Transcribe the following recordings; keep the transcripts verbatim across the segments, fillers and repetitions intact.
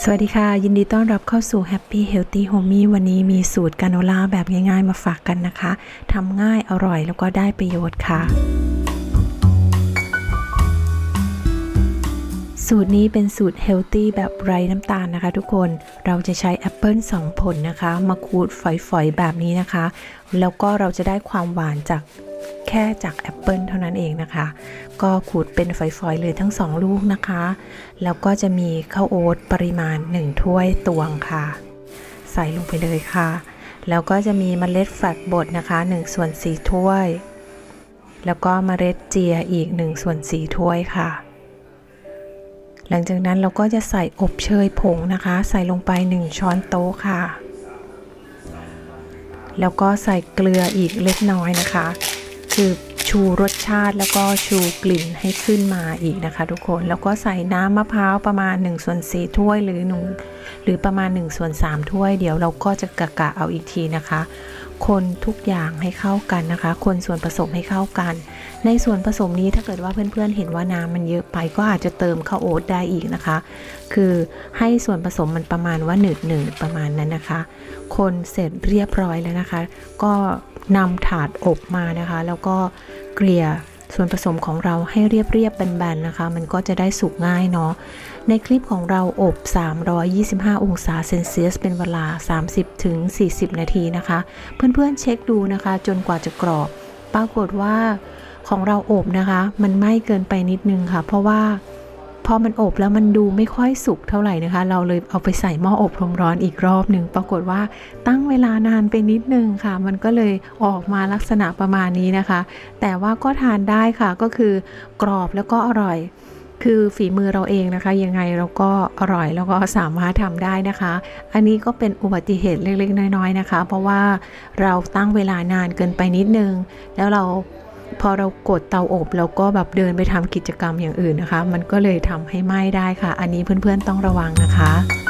สวัสดีค่ะยินดีต้อนรับเข้าสู่ Happy Healthy Homey วันนี้มีสูตรกราโนล่าแบบง่ายๆมาฝากกันนะคะทำง่ายอร่อยแล้วก็ได้ประโยชน์ค่ะสูตรนี้เป็นสูตรเฮลตี้แบบไร้น้ำตาลนะคะทุกคนเราจะใช้แอปเปิลสองผลนะคะมาขูดฝอยๆแบบนี้นะคะแล้วก็เราจะได้ความหวานจากแค่จากแอปเปิลเท่านั้นเองนะคะก็ขูดเป็นฝอยๆเลยทั้งสองลูกนะคะแล้วก็จะมีข้าวโอ๊ตปริมาณหนึ่งถ้วยตวงค่ะใส่ลงไปเลยค่ะแล้วก็จะมีเมล็ดแฟลกบดนะคะหนึ่งส่วนสี่ถ้วยแล้วก็เมล็ดเจียอีกหนึ่งส่วนสี่ถ้วยค่ะหลังจากนั้นเราก็จะใส่อบเชยผงนะคะใส่ลงไปหนึ่งช้อนโต๊ะค่ะแล้วก็ใส่เกลืออีกเล็กน้อยนะคะคือชูรสชาติแล้วก็ชูกลิ่นให้ขึ้นมาอีกนะคะทุกคนแล้วก็ใส่น้ำมะพร้าวประมาณหนึ่งส่วนสี่ถ้วยหรือหนึ่งหรือประมาณหนึ่งส่วนสามถ้วยเดี๋ยวเราก็จะกะกะเอาอีกทีนะคะคนทุกอย่างให้เข้ากันนะคะคนส่วนผสมให้เข้ากันในส่วนผสมนี้ถ้าเกิดว่าเพื่อนๆเห็นว่าน้ำมันเยอะไปก็อาจจะเติมข้าวโอ๊ตได้อีกนะคะคือให้ส่วนผสมมันประมาณว่าหนืดหนืดประมาณนั้นนะคะคนเสร็จเรียบร้อยแล้วนะคะก็นำถาดอบมานะคะแล้วก็เกลี่ยส่วนผสมของเราให้เรียบๆแบนๆนะคะมันก็จะได้สุกง่ายเนาะในคลิปของเราอบสามร้อยยี่สิบห้าองศาเซนเซียสเป็นเวลา สามสิบถึงสี่สิบ นาทีนะคะเพื่อนๆเช็คดูนะคะจนกว่าจะกรอบปรากฏว่าของเราอบนะคะมันไหม้เกินไปนิดนึงค่ะเพราะว่าพอมันอบแล้วมันดูไม่ค่อยสุกเท่าไหร่นะคะเราเลยเอาไปใส่หม้ออบลมร้อนอีกรอบหนึ่งปรากฏว่าตั้งเวลานานไปนิดนึงค่ะมันก็เลยออกมาลักษณะประมาณนี้นะคะแต่ว่าก็ทานได้ค่ะก็คือกรอบแล้วก็อร่อยคือฝีมือเราเองนะคะยังไงเราก็อร่อยแล้วก็สามารถทำได้นะคะอันนี้ก็เป็นอุบัติเหตุเล็กๆน้อยๆนะคะเพราะว่าเราตั้งเวลานานเกินไปนิดนึงแล้วเราพอเรากดเตาอบแล้วก็แบบเดินไปทำกิจกรรมอย่างอื่นนะคะมันก็เลยทำให้ไหม้ได้ค่ะอันนี้เพื่อนๆต้องระวังนะคะ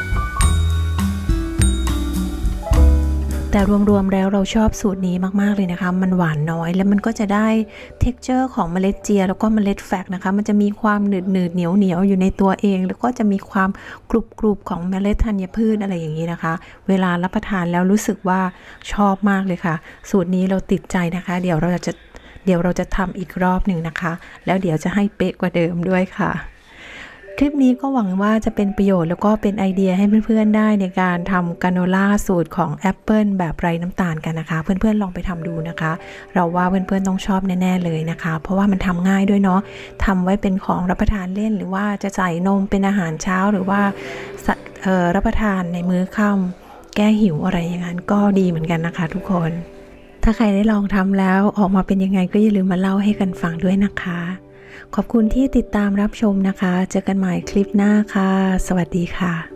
แต่รวมๆแล้วเราชอบสูตรนี้มากๆเลยนะคะมันหวานน้อยแล้วมันก็จะได้ texture ของเมล็ดเจียแล้วก็เมล็ดแฟกนะคะมันจะมีความหนืดหนืดเหนียวเหนียวอยู่ในตัวเองแล้วก็จะมีความกรุบกรุบของเมล็ดธัญพืชอะไรอย่างนี้นะคะเวลารับประทานแล้วรู้สึกว่าชอบมากเลยค่ะสูตรนี้เราติดใจนะคะเดี๋ยวเราจะเดี๋ยวเราจะทำอีกรอบหนึ่งนะคะแล้วเดี๋ยวจะให้เป๊ะกว่าเดิมด้วยค่ะคลิปนี้ก็หวังว่าจะเป็นประโยชน์แล้วก็เป็นไอเดียให้เพื่อนๆได้ในการทำกราโนล่าสูตรของแอปเปิลแบบไร้น้ำตาลกันนะคะเพื่อนๆลองไปทำดูนะคะเราว่าเพื่อนๆต้องชอบแน่ๆเลยนะคะเพราะว่ามันทำง่ายด้วยเนาะทำไว้เป็นของรับประทานเล่นหรือว่าจะใส่นมเป็นอาหารเช้าหรือว่าเอ่อรับประทานในมื้อค่ำแก้หิวอะไรอย่างนั้นก็ดีเหมือนกันนะคะทุกคนถ้าใครได้ลองทำแล้วออกมาเป็นยังไงก็อย่าลืมมาเล่าให้กันฟังด้วยนะคะขอบคุณที่ติดตามรับชมนะคะเจอกันใหม่คลิปหน้าค่ะสวัสดีค่ะ